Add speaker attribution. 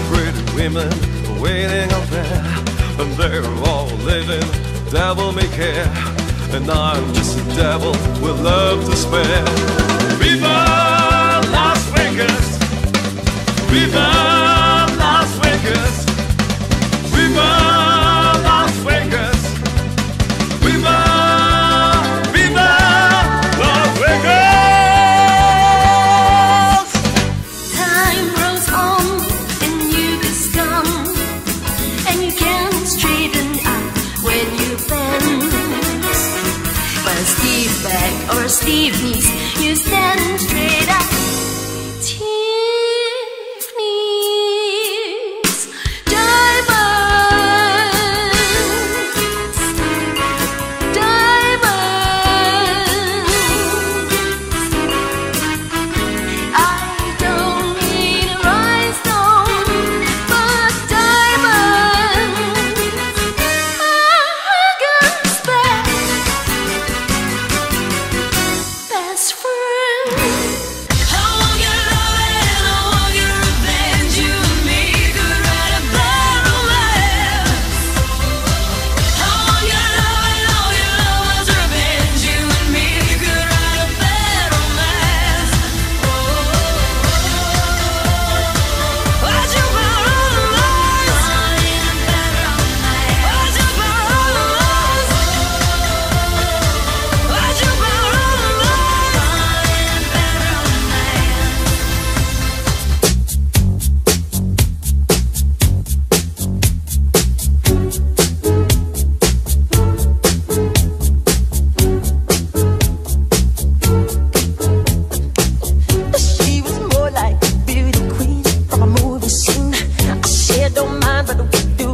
Speaker 1: pretty women waiting out there, and they're all living devil-may-care. And I'm just a devil with love to spare. Viva Las Vegas! Viva Las Vegas! Viva Las Vegas! Viva, Viva Las Vegas!
Speaker 2: Time rolls on and youth is gone, and you can't straighten up when you bend. But Steve back or Steve knees, you stand straight up. Tiffany's diamonds, diamonds. I don't need a rhinestone, but diamonds. Against best friend. I want your love and I want your revenge. You and me could write a bad romance. I want your love and all your love's revenge. You and me could write a bad romance. Watch your bad romance. Watch your bad romance. Watch your bad
Speaker 3: She was more like a beauty queen from a movie scene. I said, don't mind, but we do